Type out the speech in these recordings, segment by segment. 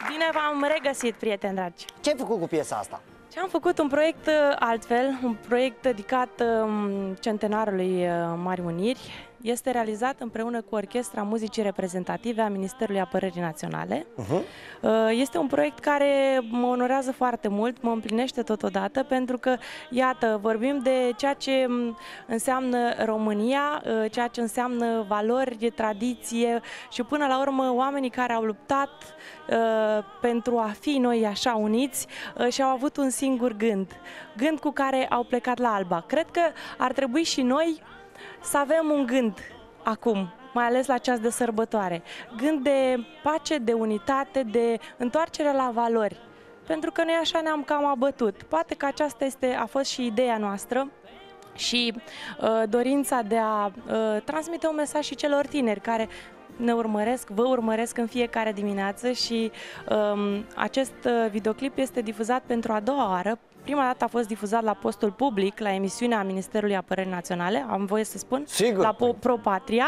Bine v-am regăsit, prieteni dragi! Ce ai făcut cu piesa asta? Și am făcut un proiect altfel, un proiect dedicat centenarului Marii Uniri. Este realizat împreună cu Orchestra Muzicii Reprezentative a Ministerului Apărării Naționale. Este un proiect care mă onorează foarte mult, mă împlinește totodată, pentru că, iată, vorbim de ceea ce înseamnă România, ceea ce înseamnă valori, tradiție și, până la urmă, oamenii care au luptat pentru a fi noi așa uniți și au avut un singur gând cu care au plecat la Alba. Cred că ar trebui și noi să avem un gând acum, mai ales la ceas de sărbătoare. Gând de pace, de unitate, de întoarcere la valori. Pentru că noi așa ne-am cam abătut. Poate că aceasta a fost și ideea noastră și dorința de a transmite un mesaj și celor tineri care ne urmăresc, vă urmăresc în fiecare dimineață și acest videoclip este difuzat pentru a doua oară. Prima dată a fost difuzat la Postul Public, la emisiunea Ministerului Apărării Naționale, am voie să spun, sigur, la Pro Patria.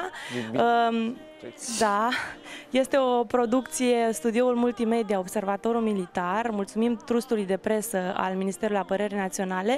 Da, este o producție, studioul multimedia, Observatorul Militar. Mulțumim trustului de presă al Ministerului Apărării Naționale.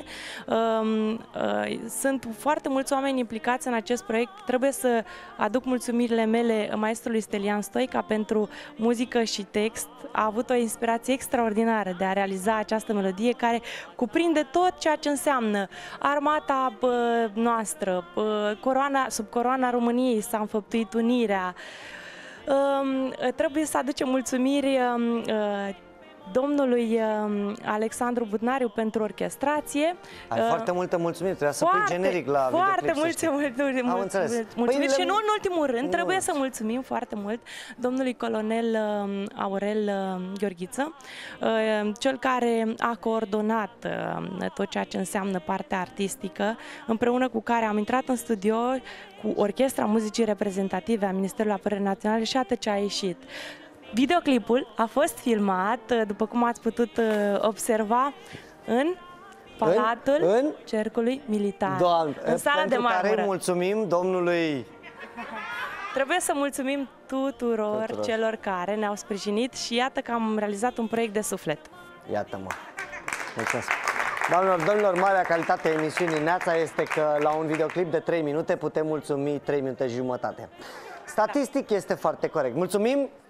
Sunt foarte mulți oameni implicați în acest proiect. Trebuie să aduc mulțumirile mele maestrului Stelian Stoica pentru muzică și text. A avut o inspirație extraordinară de a realiza această melodie care cuprinde tot ceea ce înseamnă armata noastră, sub coroana României s-a înfăptuit unirea. Trebuie să aducem mulțumiri domnului Alexandru Budnariu pentru orchestrație. Ai foarte multă mulțumiri, trebuia să pui generic la foarte mulțumiri și nu în ultimul rând, trebuie să mulțumim foarte mult domnului colonel Aurel Gheorghiță, cel care a coordonat tot ceea ce înseamnă partea artistică, împreună cu care am intrat în studio cu Orchestra Muzicii Reprezentative a Ministerului Apărării Naționale și atât ce a ieșit. Videoclipul a fost filmat, după cum ați putut observa, în Palatul Cercului Militar, în sala de marmură. Pentru care mulțumim domnului... Trebuie să mulțumim tuturor celor care ne-au sprijinit și iată că am realizat un proiect de suflet. Iată-mă! Mulțumesc! Doamnelor, domnilor, marea calitate a emisiunii Neața este că la un videoclip de 3 minute putem mulțumi 3 minute și jumătate. Statistic este foarte corect. Mulțumim!